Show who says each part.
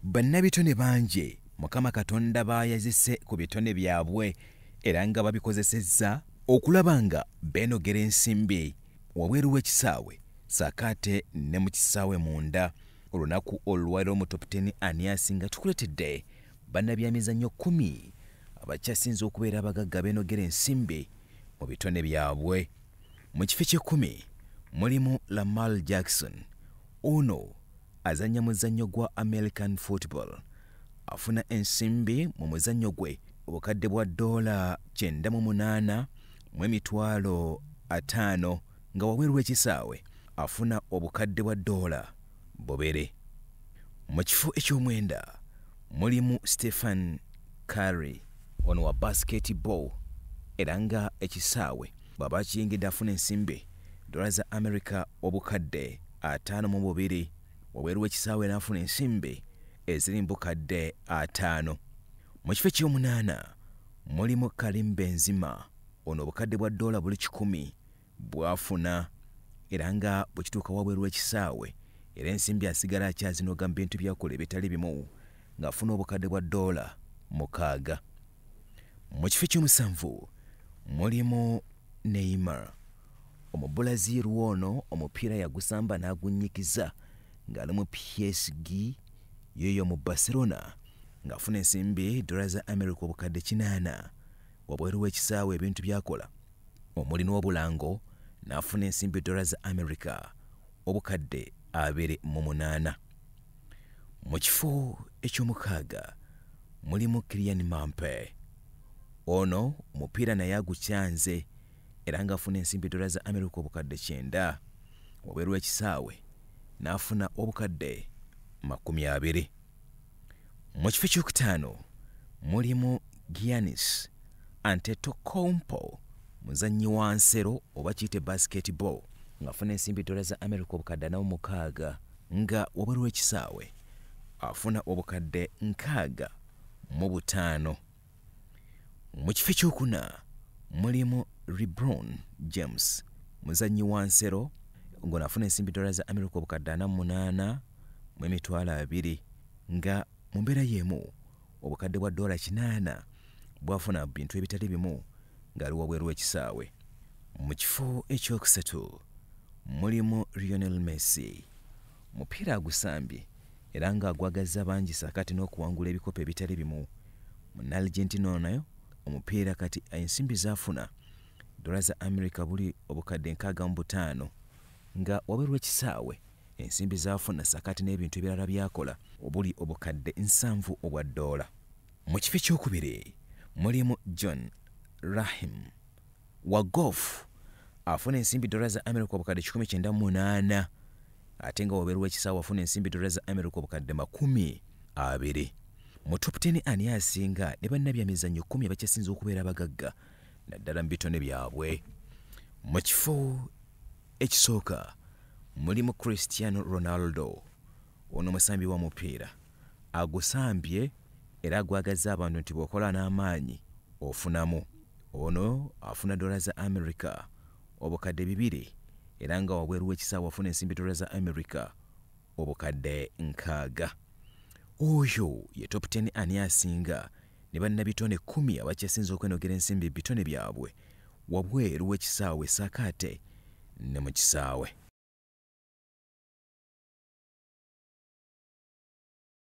Speaker 1: Bannabitone bangi Mukama Katonda baayazise ku bitone byabwe era nga babikozesezza okulaba nga beenogera ensimbi wabweru w'ekisaawe saakaate ne mu kisaawe munda. Olunaku olwaliro mu top 10 ani asinga tukuletedde bannabyamizannyo 10 abakyasinze okubeera abagagga beenogera ensimbi mu bitone byabwe. Mu kifo ky'ekkumi mulimu Lamar Jackson. Ono azannya muzannyo gwa American football. Afuna ensimbi mu muzannyo gwe obukadde bwa $98 mu emitwalo 5 nga wabweru w'ekisaawe afuna obukadde bwa $2. Mu kifo eky'omwenda mulimu Stephen Curry. Ono wa basketball era nga ekisaawe baba kiyingidde afuna ensimbi dola za America obukadde 52. Wabweru w'ekisaawe n'afuna ensimbi eziri mu bukadde 5. Mu kifo ky'omunaana mulimu Karim Benzema. Ono obukadde bwa $100 bw'afuna era nga bwe kituuka wabweru w'ekisaawe era ensimbi asigala akyazinoga mu bintu byakola ebitali bimu ng'afuna obukadde bwa $6. Mu kifo ky'omusanvu mulimu Neymar. Omubulaziru ono omupiira yagusamba n'agunyikiza ng'ali mu PSG yoyo mu Barcelona ng'afuna ensimbi dola za America obukadde 8. Wabweru w'ekisaawe ebintu byakola omuli n'obulango n'afuna ensimbi dola za America obukadde 28. Mu kifo eky'omukaaga mulimu Kylian Mbappe. Ono omupiira naye agukyanze era ng'afuna ensimbi dola za America obukadde 9. Wabweru w'ekisaawe n'afuna obukadde 20. Mu kifo ky'okutaano mulimu Giannis Antetokounmpo, muzannyi wa nsero oba kiyite basketball ng'afuna ensimbi dola za America obukadde 46 nga wabweru w'ekisaawe afuna obukadde 65. Mu kifo ky'okuna mulimu LeBron James, muzannyi wa nsero ngono afuna ensimbi dola za America obukadde 48 mu emitwalo 2 nga mu mbeera y'emu obukadde bwa $8 bwafuna bintu ebitali bimu ng'ali wabweru w'ekisaawe. Mu kifo ekyokusatu mulimu Lionel Messi. Mupiira agusambye era ng'agwagazza bangi saakati n'okuwangula ebikopo ebitali bimu. Mu Argentina ono omupiira kati ensimbi zaafuna dola za America buli obukadde 65 nga wabweru w'ekisaawe ensimbi zaafuna saakati n'ebintu ebirala byakola obuli obukadde 7 obwa $. Mu kifo ky'okubiri mulimu John Rahim wa golf. Afuna ensimbi dola za America obukadde 98 ate nga wabweru w'ekisaawe afuna ensimbi dola za America obukadde 20. Mu top 10 ani asinga ne bannabyamizannyo 10 abakyasinze okubeera abagagga naddala mu bitone byabwe. Mu kifo ekisooka mulimu Cristiano Ronaldo. Ono musambi wa mupiira agusambye era agwagazza abantu nti bw'okola n'amaanyi ofunamu. Ono afuna dola za America obukadde 2 era nga wabweru w'ekisaawe afuna ensimbi dola za America obukadde 6. Oyo ye top 10 ani asinga ne bannabitone 10 abakyasinze okwenogera ensimbi bitone byabwe wabweru w'ekisaawe saakaate ne mu kisaawe.